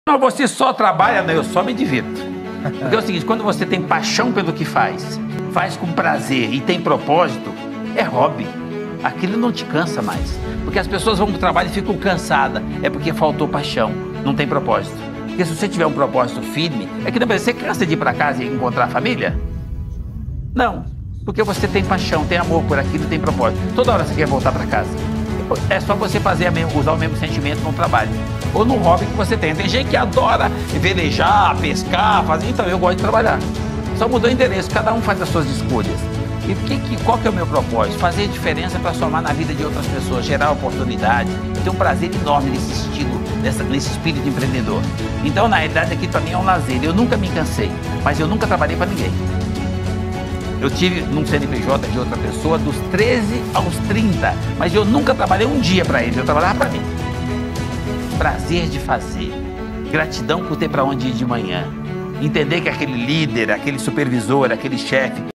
Não, você só trabalha, não, eu só me divirto. Porque é o seguinte, quando você tem paixão pelo que faz, faz com prazer e tem propósito, é hobby. Aquilo não te cansa mais. Porque as pessoas vão para o trabalho e ficam cansadas. É porque faltou paixão, não tem propósito. Porque se você tiver um propósito firme, é que não, você cansa de ir para casa e encontrar a família? Não, porque você tem paixão, tem amor por aquilo, tem propósito. Toda hora você quer voltar para casa. É só você usar o mesmo sentimento no trabalho ou no hobby que você tem. Tem gente que adora velejar, pescar, fazer. Então eu gosto de trabalhar. Só mudou o endereço, cada um faz as suas escolhas. E qual que é o meu propósito? Fazer diferença para somar na vida de outras pessoas, gerar oportunidade. Eu tenho um prazer enorme nesse estilo, nesse espírito empreendedor. Então, na realidade, aqui para mim é um lazer. Eu nunca me cansei, mas eu nunca trabalhei para ninguém. Eu tive num CNPJ de outra pessoa dos 13 aos 30, mas eu nunca trabalhei um dia para eles, eu trabalhava para mim. Prazer de fazer, gratidão por ter para onde ir de manhã, entender que aquele líder, aquele supervisor, aquele chefe